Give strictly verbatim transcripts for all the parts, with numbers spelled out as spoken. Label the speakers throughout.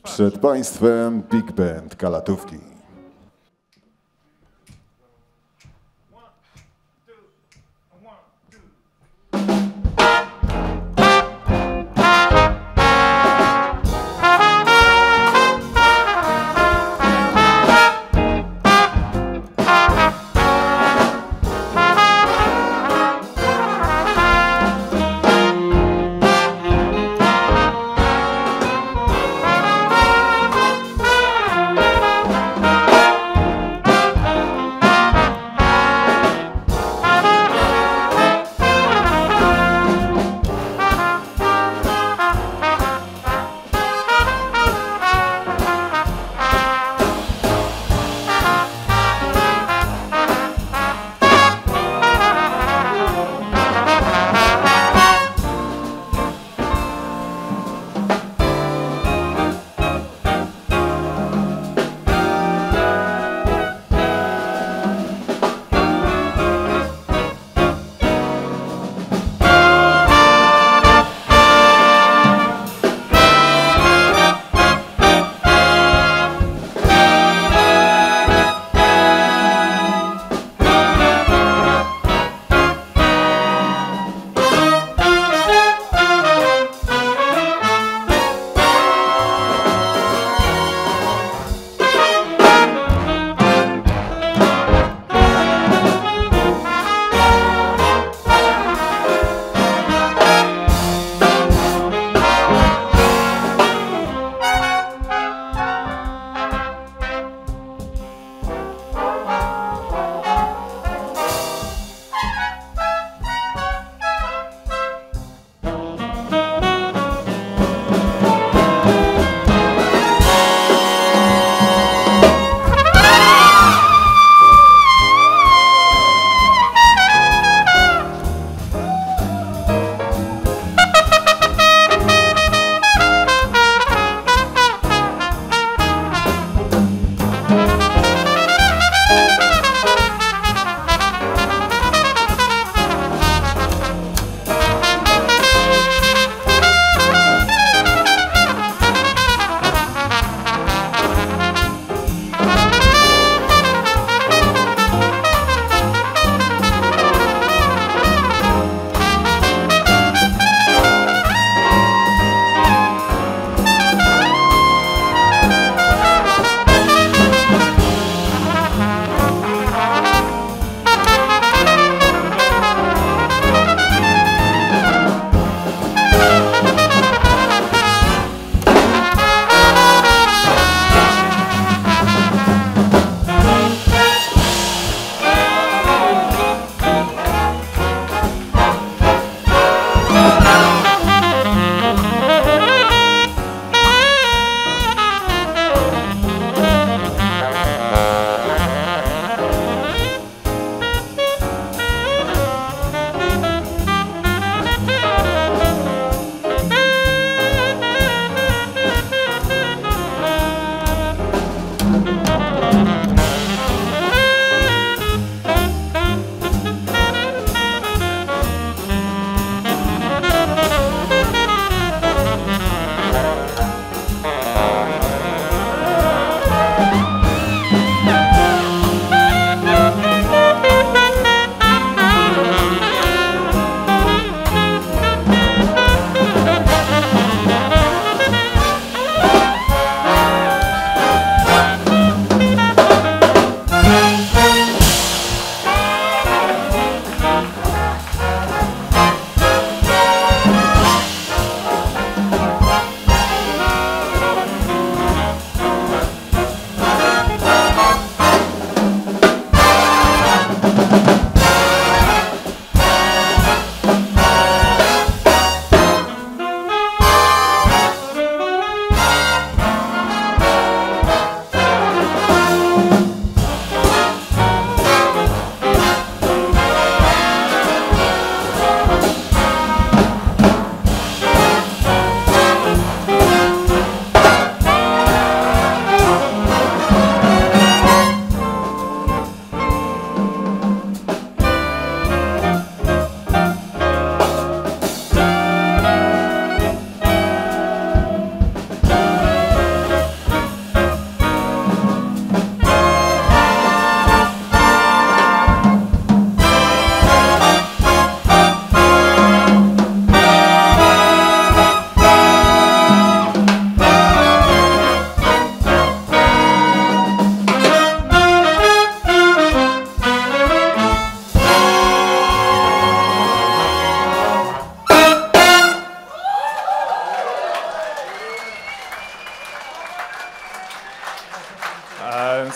Speaker 1: Przed Państwem Big Band Kalatówki.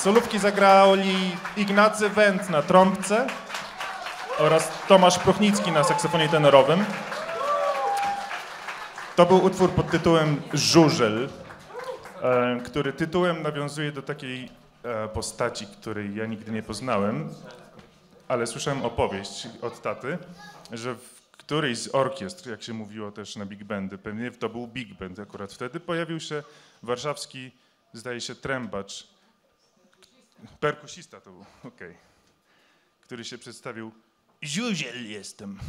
Speaker 2: Solówki zagrali Ignacy Węd na trąbce oraz Tomasz Prochnicki na saksofonie tenorowym. To był utwór pod tytułem Żużel, który tytułem nawiązuje do takiej postaci, której ja nigdy nie poznałem, ale słyszałem opowieść od taty, że w którejś z orkiestr, jak się mówiło też na big bandy, pewnie to był big band akurat wtedy, pojawił się warszawski, zdaje się, trębacz, perkusista to był, okej, okay, który się przedstawił: Żużel jestem.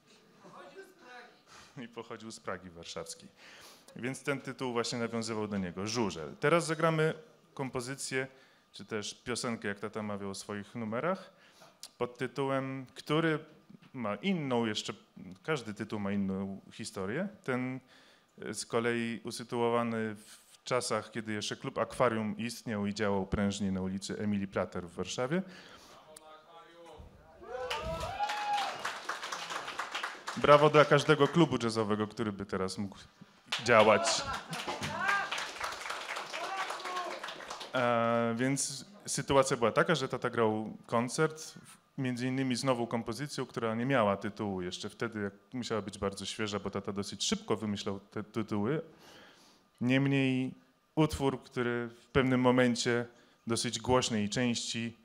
Speaker 2: I pochodził z Pragi warszawskiej. Więc ten tytuł właśnie nawiązywał do niego, Żużel. Teraz zagramy kompozycję, czy też piosenkę, jak tata mawiał o swoich numerach, pod tytułem, który ma inną jeszcze, każdy tytuł ma inną historię. Ten z kolei usytuowany w czasach, kiedy jeszcze klub Akwarium istniał i działał prężnie na ulicy Emilii Plater w Warszawie. Brawo dla każdego klubu jazzowego, który by teraz mógł działać. E, więc sytuacja była taka, że tata grał koncert, między innymi z nową kompozycją, która nie miała tytułu jeszcze wtedy, jak musiała być bardzo świeża, bo tata dosyć szybko wymyślał te tytuły. Niemniej utwór, który w pewnym momencie dosyć głośnej części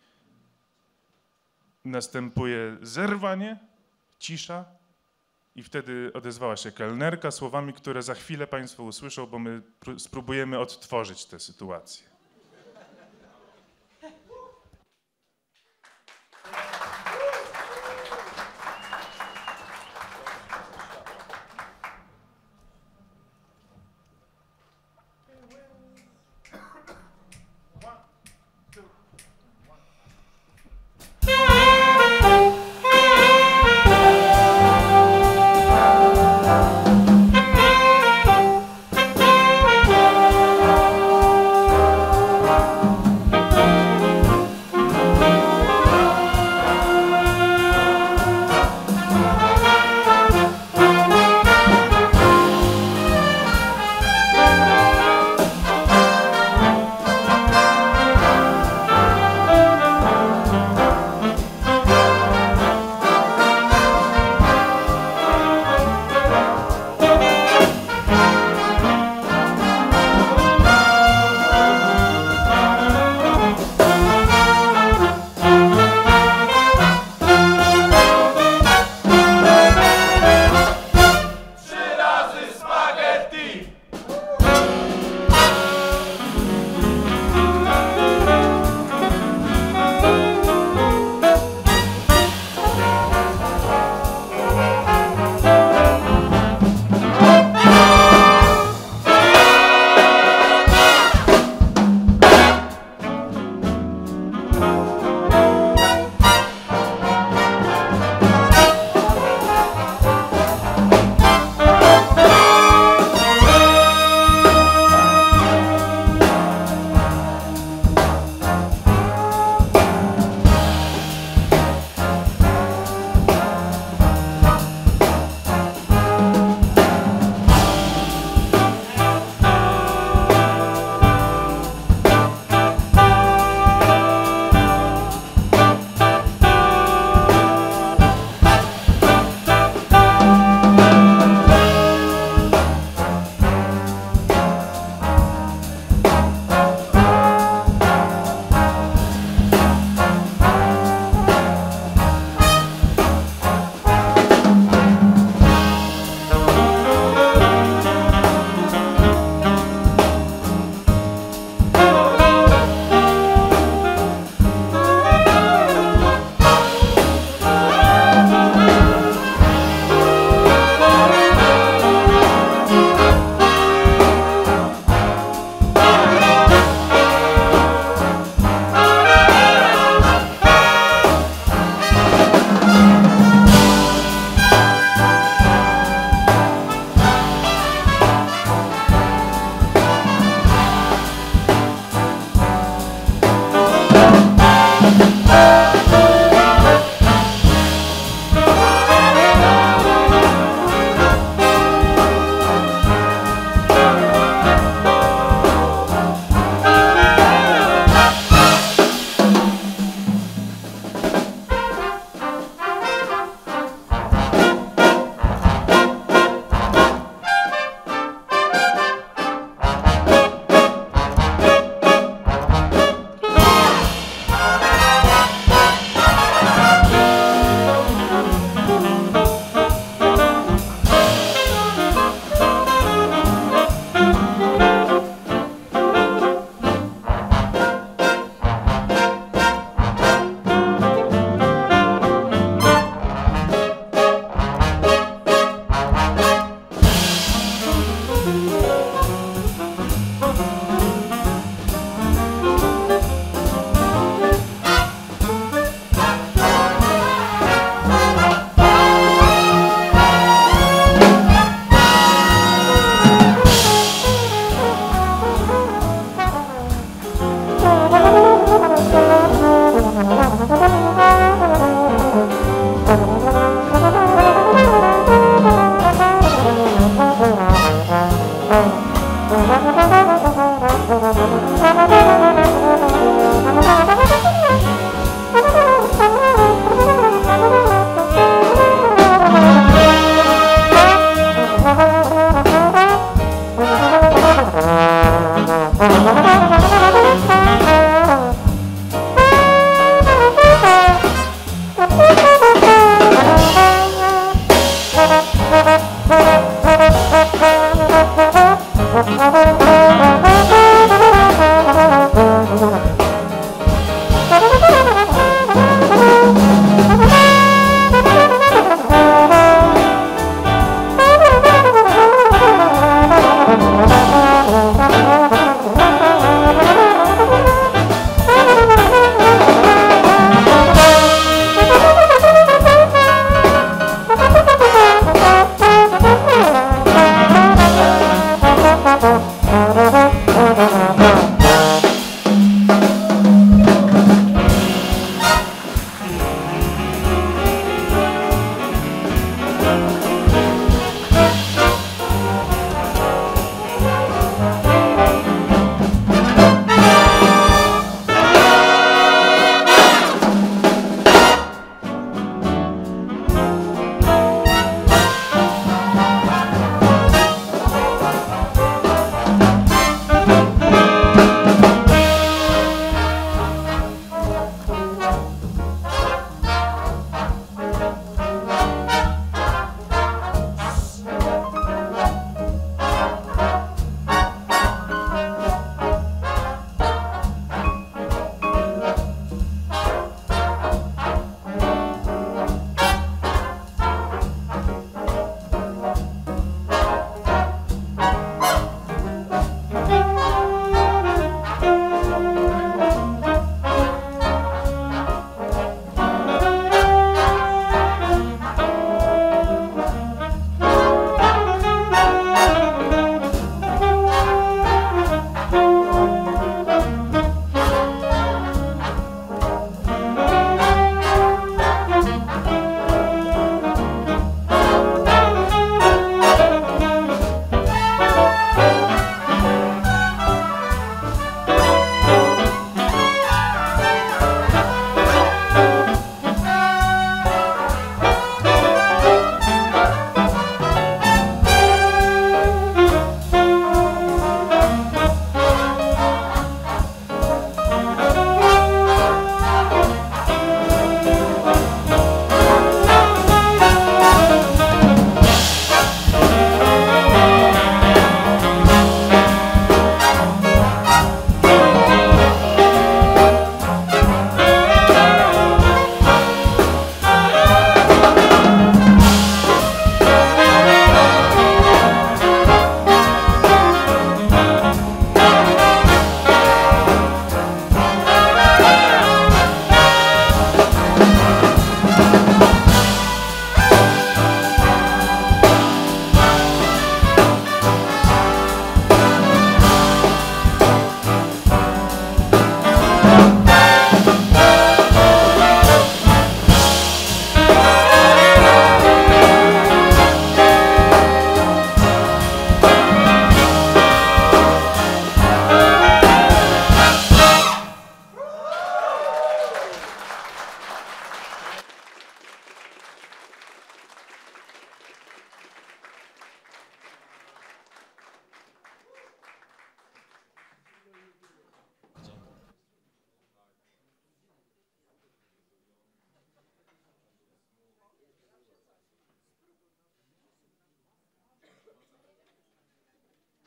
Speaker 2: następuje zerwanie, cisza i wtedy odezwała się kelnerka słowami, które za chwilę państwo usłyszą, bo my spróbujemy odtworzyć tę sytuację.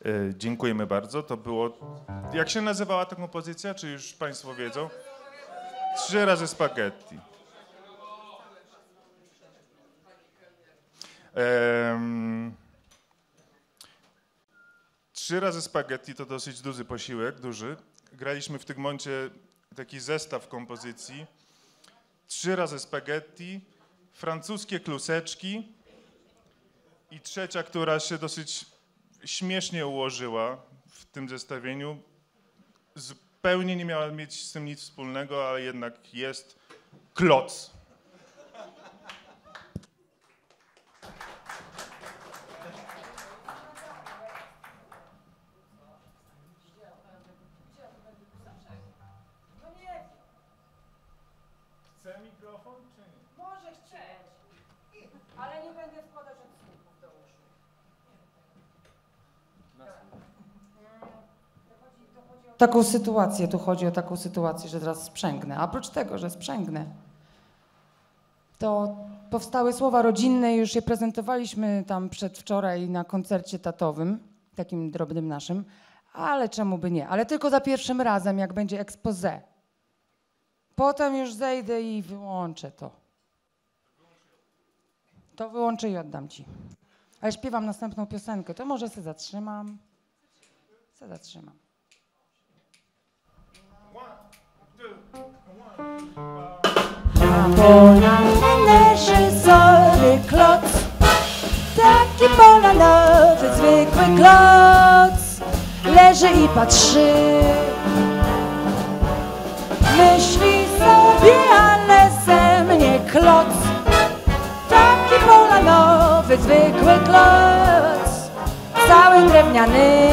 Speaker 2: Dziękujemy bardzo. To było... Jak się nazywała ta kompozycja? Czy już państwo wiedzą? Trzy razy spaghetti. Um, trzy razy spaghetti to dosyć duży posiłek, duży. Graliśmy w Tygmoncie taki zestaw kompozycji. Trzy razy spaghetti, francuskie kluseczki i trzecia, która się dosyć śmiesznie ułożyła w tym zestawieniu. Zupełnie nie miała mieć z tym nic wspólnego, ale jednak jest kloc. Chce mikrofon, czy nie?
Speaker 3: Może chcieć, ale nie będę wkładać odsłuchów do uszu. Taką sytuację, tu chodzi o taką sytuację, że teraz sprzęgnę. A oprócz tego, że sprzęgnę, to powstały słowa rodzinne, już je prezentowaliśmy tam przedwczoraj na koncercie tatowym, takim drobnym naszym, ale czemu by nie? Ale tylko za pierwszym razem, jak będzie expose. Potem już zejdę i wyłączę to. To wyłączę i oddam ci. Ale śpiewam następną piosenkę, to może se zatrzymam. Se zatrzymam.
Speaker 4: Na polanie leży sobie kloc, taki polanowy, zwykły kloc. Leży i patrzy, myśli sobie, ale ze mnie kloc. Taki polanowy, zwykły kloc, cały drewniany.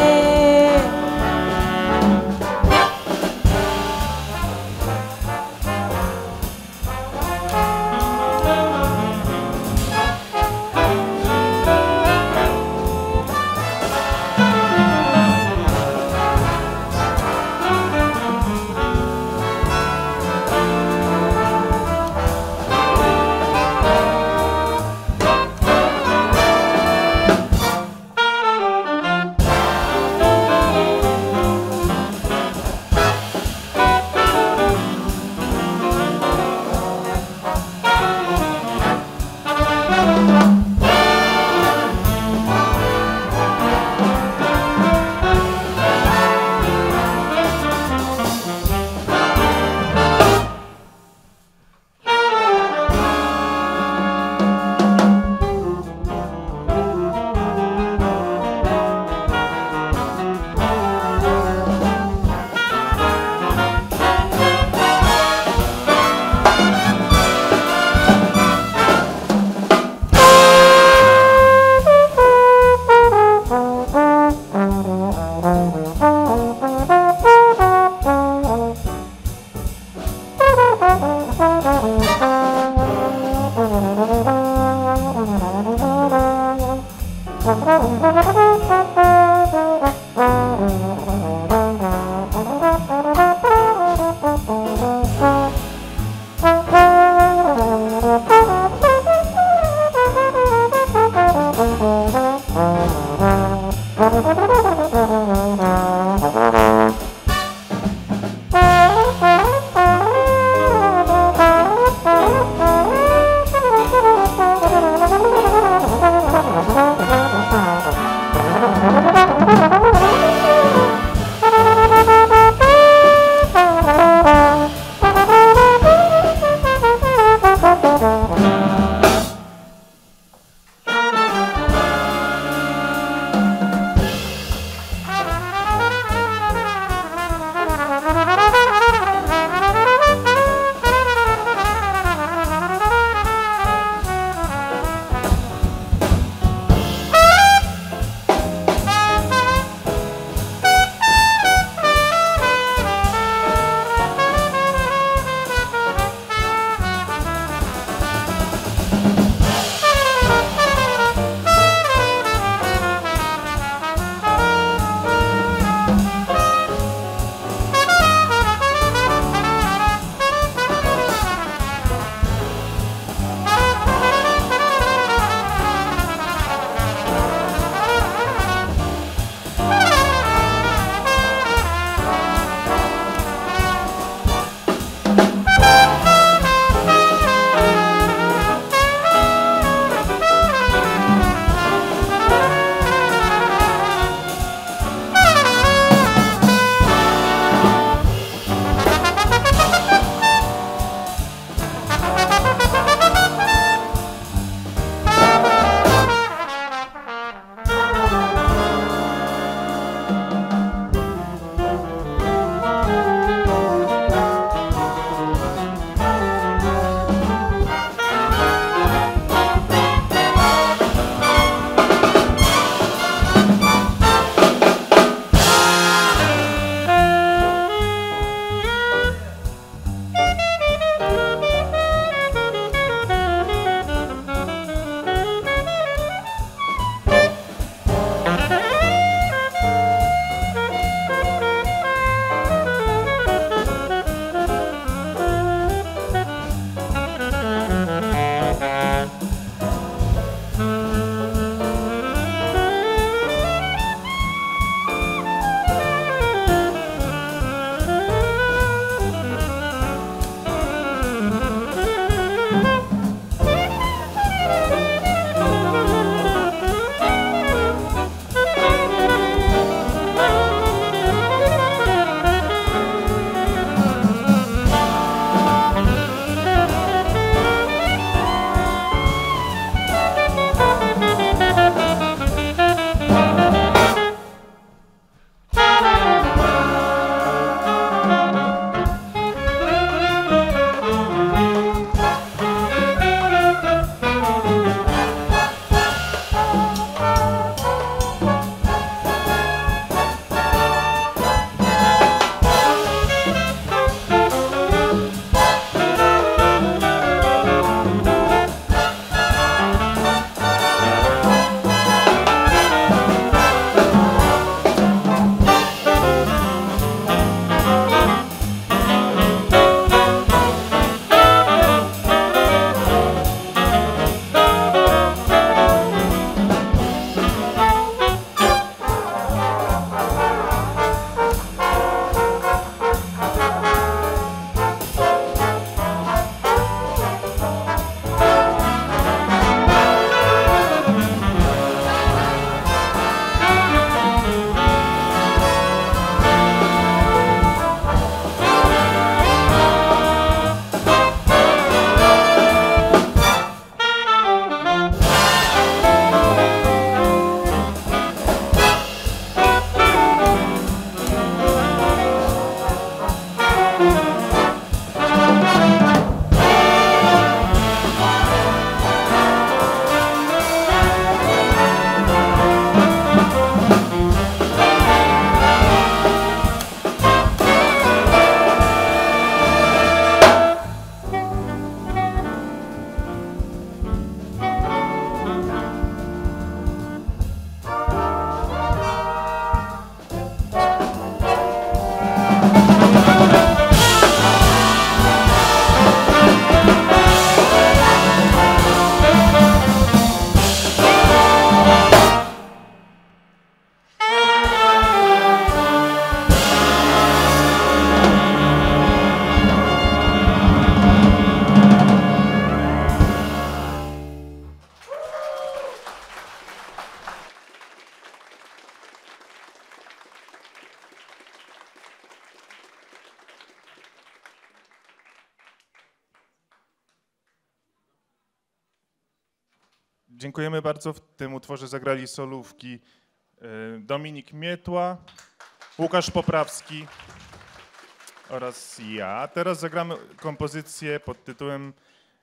Speaker 2: Dziękujemy bardzo. W tym utworze zagrali solówki Dominik Mietła, Łukasz Poprawski oraz ja. Teraz zagramy kompozycję pod tytułem,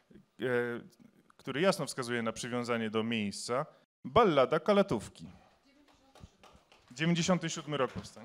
Speaker 2: który jasno wskazuje na przywiązanie do miejsca, Ballada Kalatówki. dziewięćdziesiąty siódmy rok powstania.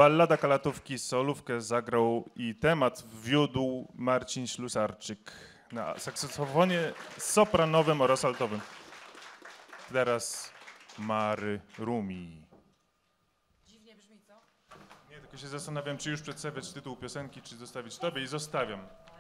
Speaker 2: Ballada Kalatówki, solówkę zagrał i temat wiódł Marcin Ślusarczyk na saksofonie sopranowym oraz altowym. Teraz Mary Rumi.
Speaker 3: Dziwnie brzmi, co?
Speaker 2: Nie, tylko się zastanawiam, czy już przedstawiać tytuł piosenki, czy zostawić tobie i zostawiam.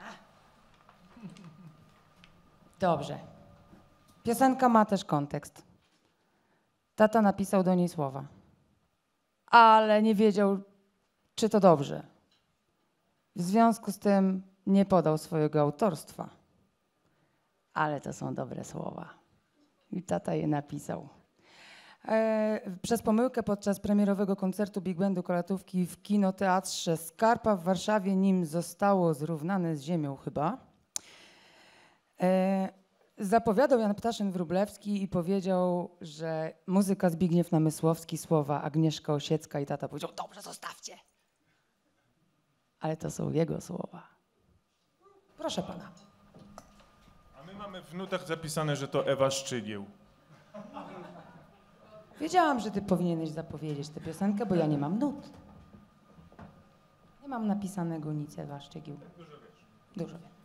Speaker 3: Dobrze. Piosenka ma też kontekst. Tata napisał do niej słowa, ale nie wiedział, czy to dobrze. W związku z tym nie podał swojego autorstwa. Ale to są dobre słowa. I tata je napisał. E, przez pomyłkę podczas premierowego koncertu Big Bandu Kalatówki w kinoteatrze Skarpa w Warszawie, nim zostało zrównane z ziemią chyba, e, zapowiadał Jan Ptaszyn-Wróblewski i powiedział, że muzyka Zbigniew Namysłowski, słowa Agnieszka Osiecka, i tata powiedział, dobrze, zostawcie. Ale to są jego słowa. Proszę pana.
Speaker 2: A my mamy w nutach zapisane, że to Ewa Szczygieł.
Speaker 3: Wiedziałam, że ty powinieneś zapowiedzieć tę piosenkę, bo ja nie mam nut. Nie mam napisanego nic, Ewa Szczygieł.
Speaker 2: Dużo wiesz.
Speaker 3: Dużo wiem.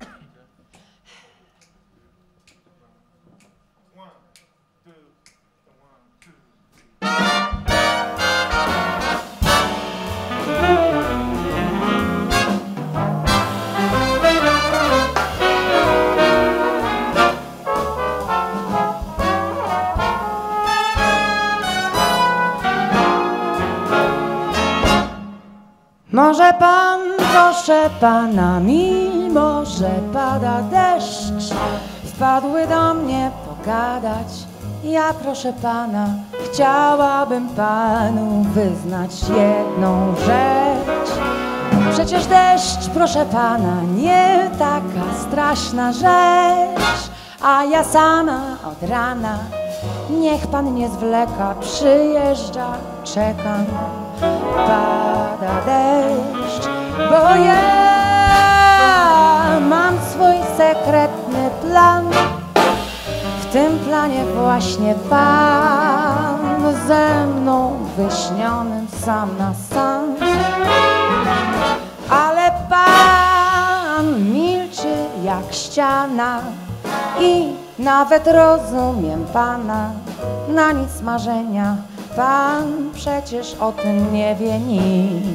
Speaker 3: Może pan, proszę pana, mimo że pada deszcz, wpadły do mnie pogadać. Ja, proszę pana, chciałabym panu wyznać jedną rzecz. Przecież deszcz, proszę pana, nie taka straszna rzecz. A ja sama od rana, niech pan nie zwleka, przyjeżdża, czekam. Pada deszcz, bo ja mam swój sekretny plan. W tym planie właśnie pan ze mną wyśnionym sam na sam. Ale pan milczy jak ściana i nawet rozumiem pana, na nic marzenia. Pan przecież o tym nie wie nic.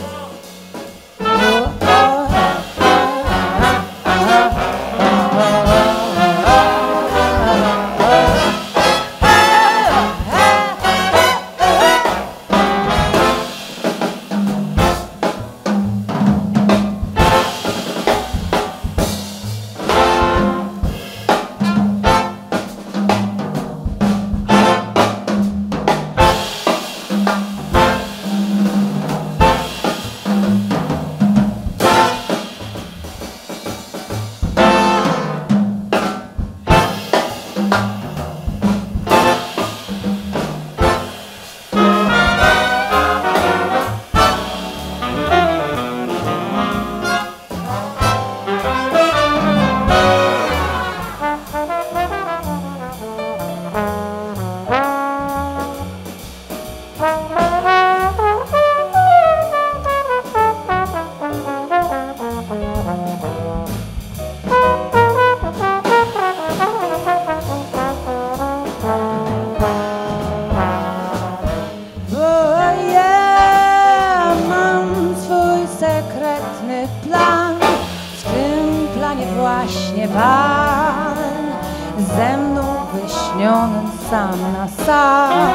Speaker 3: Właśnie pan ze mną wyśnionym sam na sam.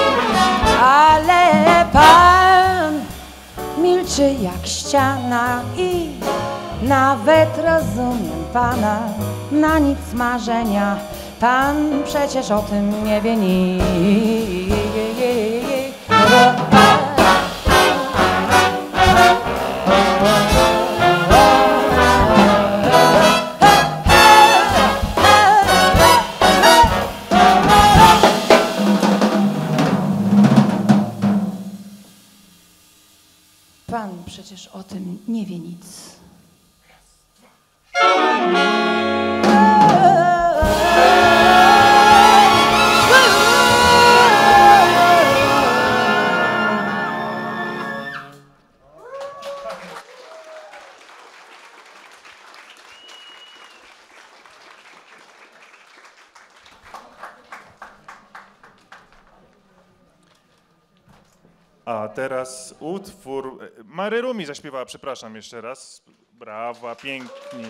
Speaker 3: Ale pan milczy jak ściana i nawet rozumiem pana, na nic marzenia. Pan przecież o tym nie wie nic. Pan przecież o tym nie wie nic.
Speaker 2: A teraz utwór... Mary Rumi zaśpiewała, przepraszam jeszcze raz. Brawa, pięknie.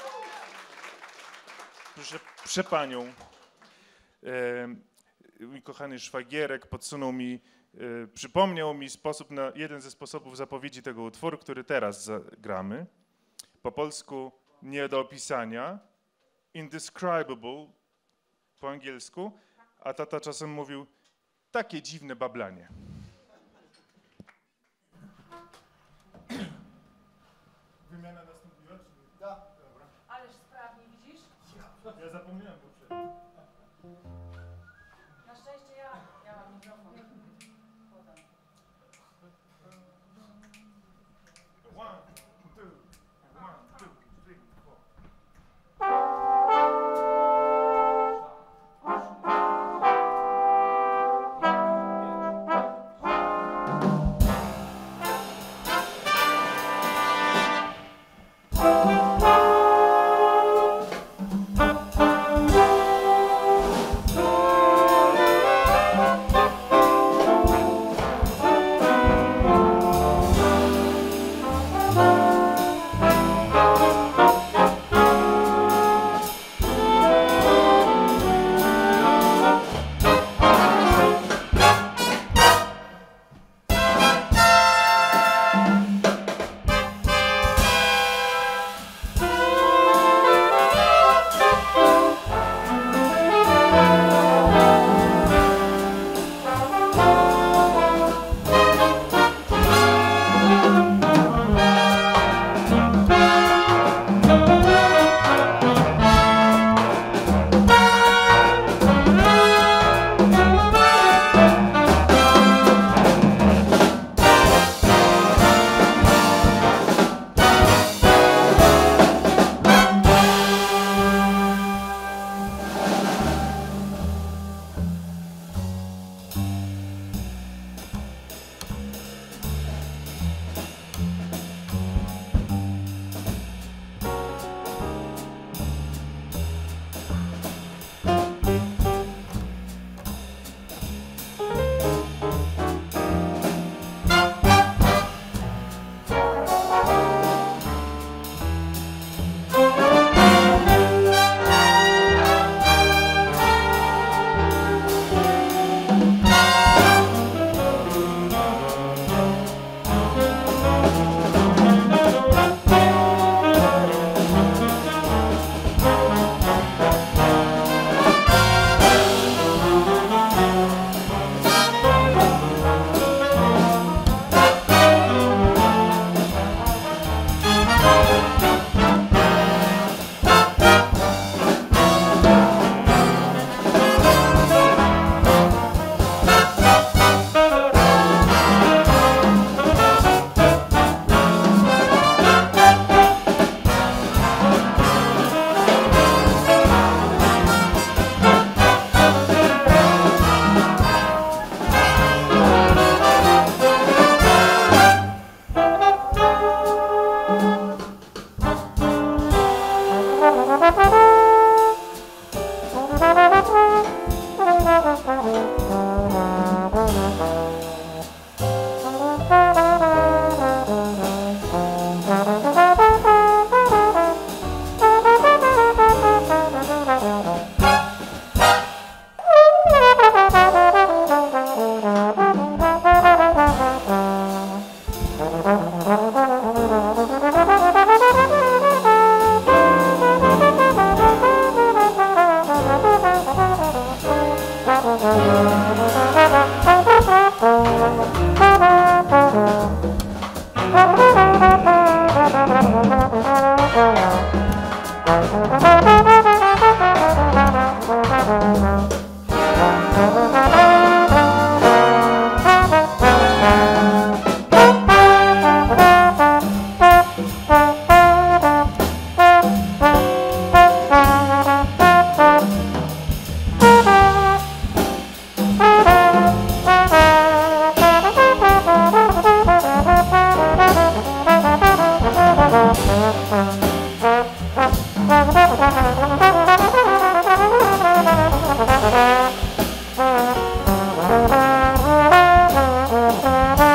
Speaker 2: Proszę, przepanią. E, mój kochany szwagierek podsunął mi, e, przypomniał mi sposób na, jeden ze sposobów zapowiedzi tego utworu, który teraz zagramy. Po polsku nie do opisania, indescribable po angielsku, a tata czasem mówił takie dziwne bablanie. Wymiana nastąpiła, czy nie? Da, dobra.
Speaker 3: Ależ sprawnie, widzisz?
Speaker 2: Ja zapomniałem poprzednio.
Speaker 3: Na szczęście ja, ja mam mikrofon. Podam.
Speaker 2: One, two, one, two, three, four.
Speaker 4: Thank you.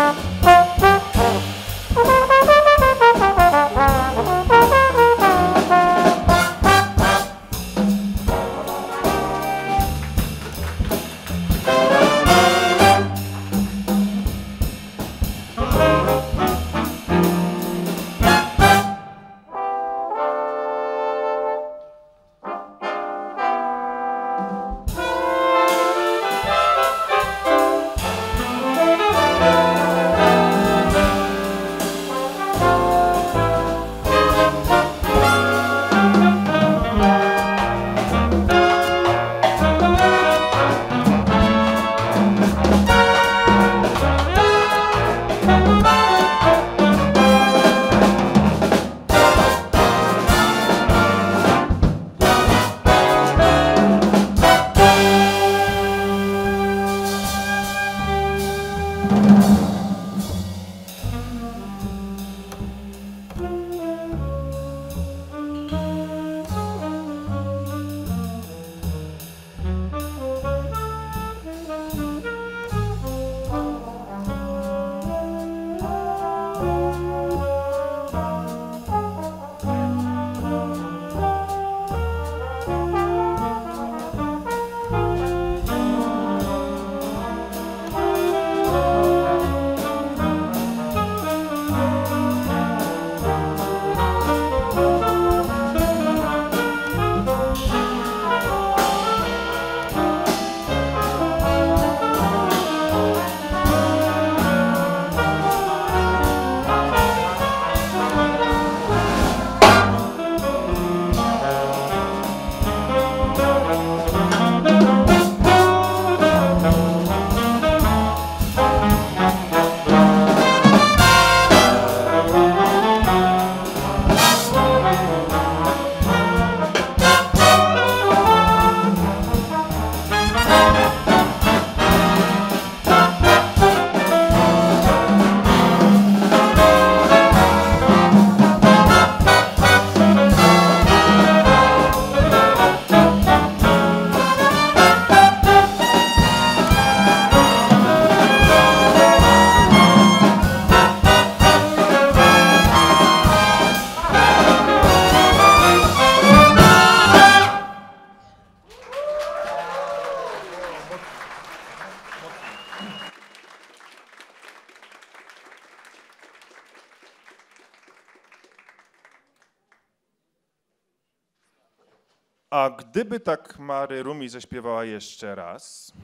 Speaker 2: A gdyby tak Mary Rumi zaśpiewała jeszcze raz?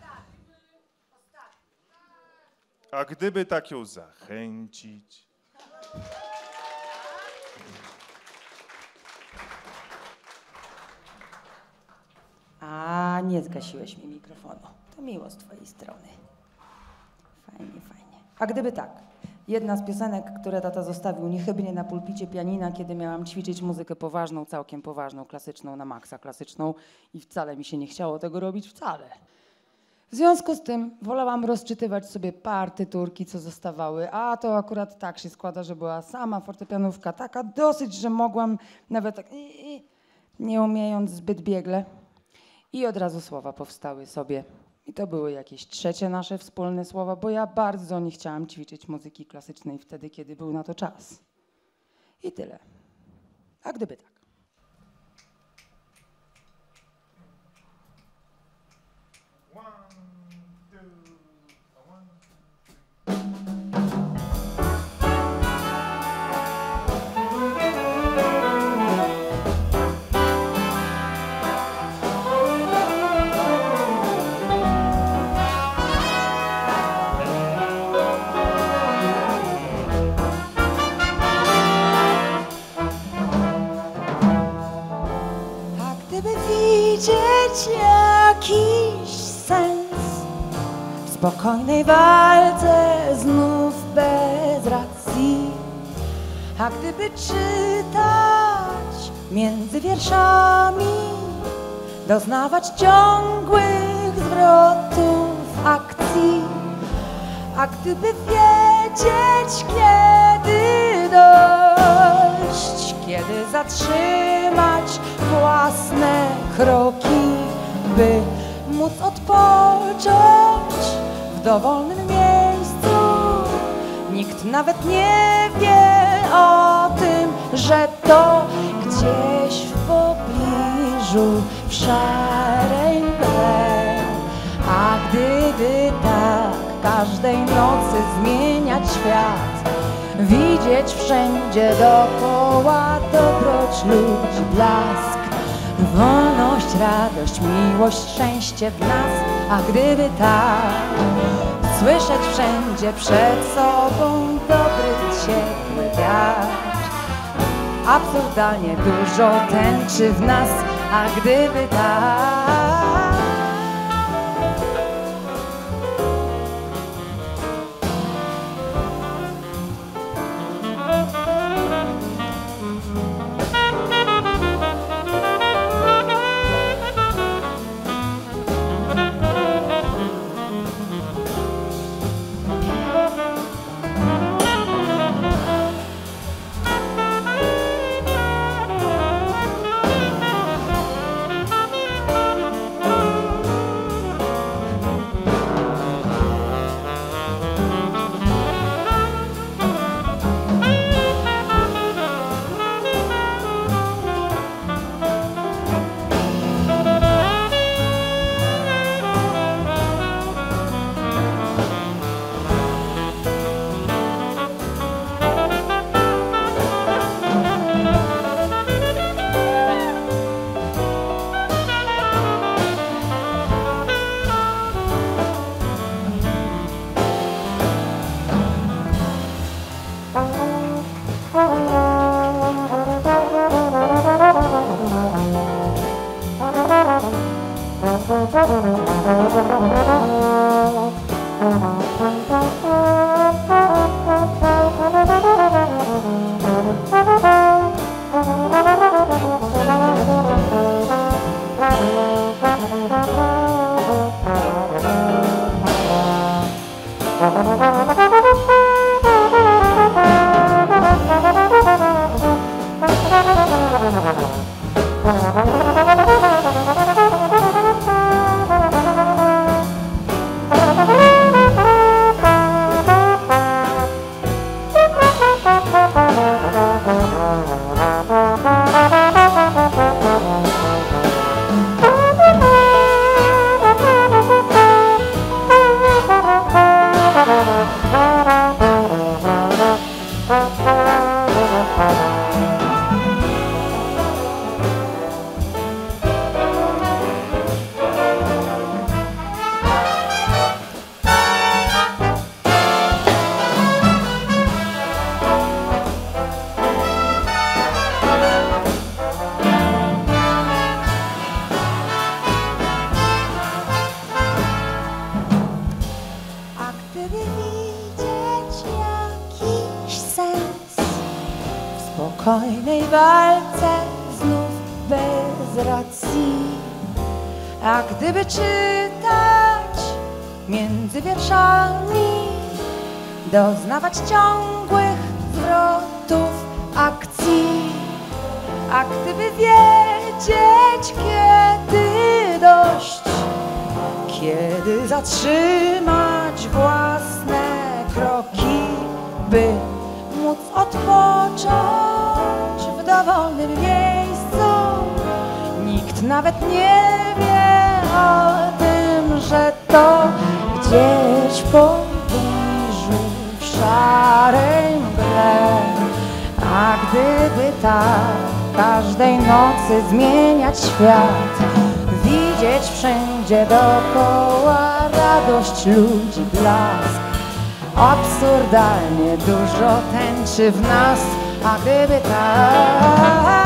Speaker 2: A gdyby tak ją zachęcić?
Speaker 3: A nie zgasiłeś mi mikrofonu. To miło z twojej strony. Fajnie, fajnie. A gdyby tak, jedna z piosenek, które tata zostawił niechybnie na pulpicie pianina, kiedy miałam ćwiczyć muzykę poważną, całkiem poważną, klasyczną, na maksa klasyczną i wcale mi się nie chciało tego robić, wcale. W związku z tym wolałam rozczytywać sobie partyturki, co zostawały, a to akurat tak się składa, że była sama fortepianówka, taka dosyć, że mogłam nawet tak, nie umiejąc zbyt biegle. I od razu słowa powstały sobie. I to były jakieś trzecie nasze wspólne słowa, bo ja bardzo nie chciałam ćwiczyć muzyki klasycznej wtedy, kiedy był na to czas. I tyle. A gdyby tak?
Speaker 4: Widzieć jakiś sens w spokojnej walce znów bez racji, a gdyby czytać między wierszami, doznawać ciągłych zwrotów akcji, a gdyby wiedzieć kiedy dość, kiedy zatrzymać własne kroki, by móc odpocząć w dowolnym miejscu. Nikt nawet nie wie o tym, że to gdzieś w pobliżu w szarej mgle. A gdyby tak każdej nocy zmieniać świat, widzieć wszędzie dookoła dobroć, ludzi, blask, wolność, radość, miłość, szczęście w nas. A gdyby tak, słyszeć wszędzie przed sobą dobry, ciepły wiatr. Absurdalnie dużo tęczy w nas, a gdyby tak. spokojnej walce znów bez racji. A gdyby czytać między wierszami, doznawać ciągłych zwrotów akcji, a gdyby wiedzieć, kiedy dość, kiedy zatrzymać własne kroki, by móc odpocząć w dowolnym miejscu. Nikt nawet nie wie o tym, że to gdzieś w pobliżu, w szarej mgle. A gdyby tak każdej nocy zmieniać świat, widzieć wszędzie dookoła radość ludzi, blask, absurdalnie dużo tęczy w nas. A gdyby tak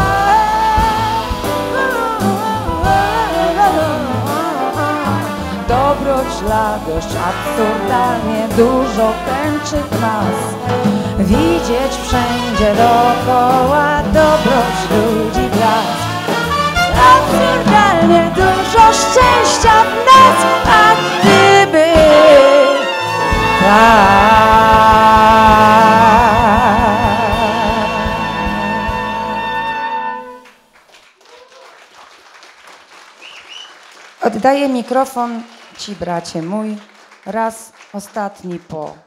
Speaker 4: dobroć, radość, absurdalnie dużo tęczy w nas, widzieć wszędzie dookoła dobroć ludzi, blask, absurdalnie dużo szczęścia w nas. A gdyby tak.
Speaker 3: Oddaję mikrofon ci, bracie mój, raz ostatni po.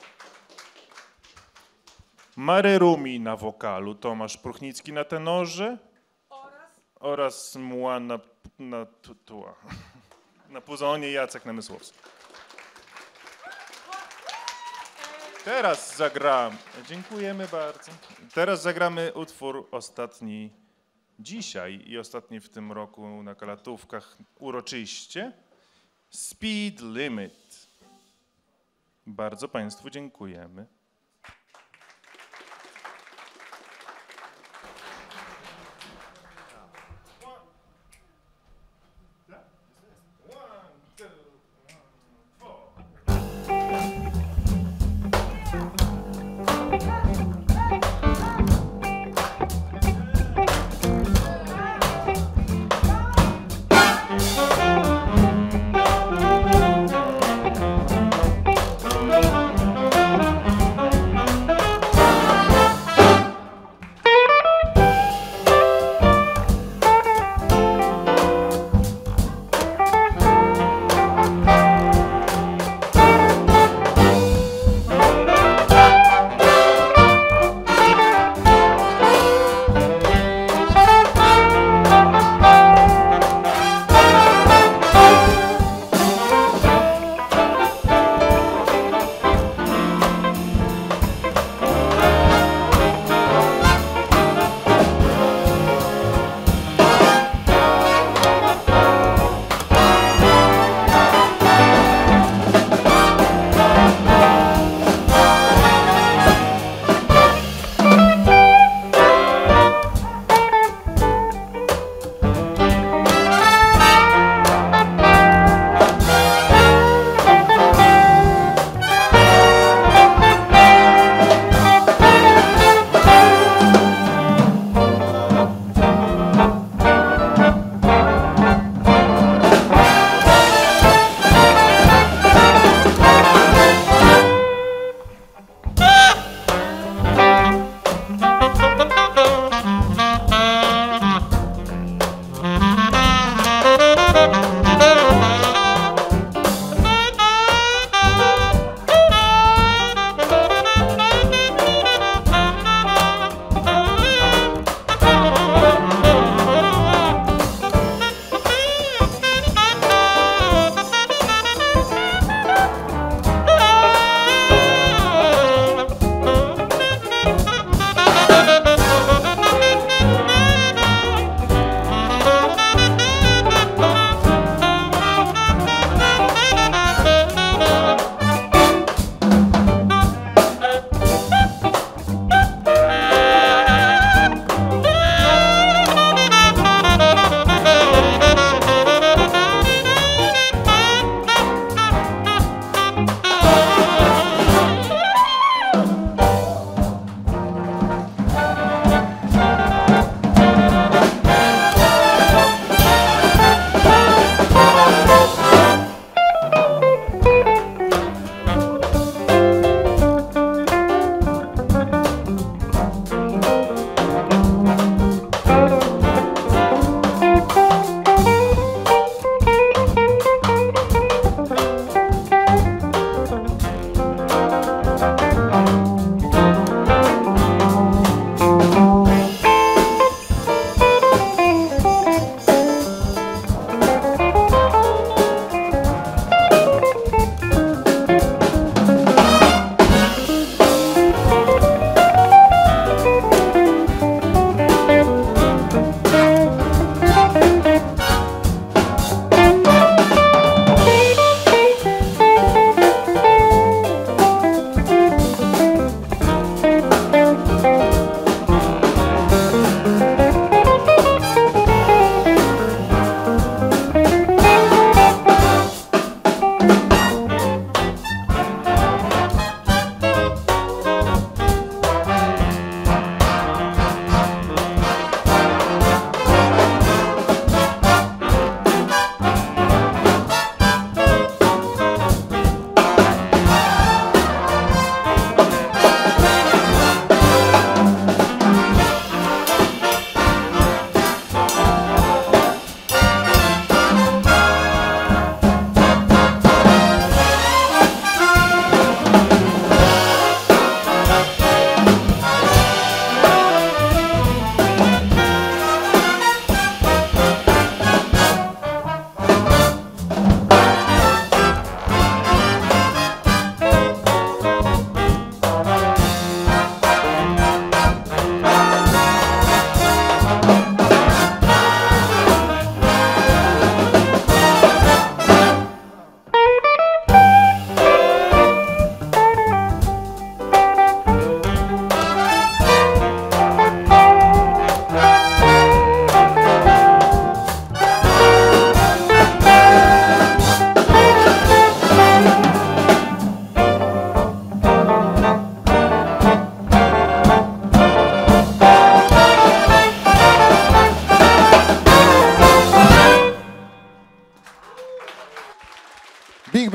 Speaker 2: Mary Rumi na wokalu, Tomasz Pruchnicki na tenorze oraz Mła na, na tutua. Na puzonie Jacek Namysłowski. Teraz zagram, dziękujemy bardzo. Teraz zagramy utwór ostatni dzisiaj i ostatni w tym roku na Kalatówkach uroczyście. Speed Limit. Bardzo Państwu dziękujemy.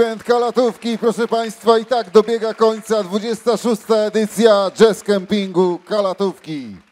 Speaker 1: Band Kalatówki, proszę Państwa, i tak dobiega końca dwudziesta szósta edycja Jazz Campingu Kalatówki.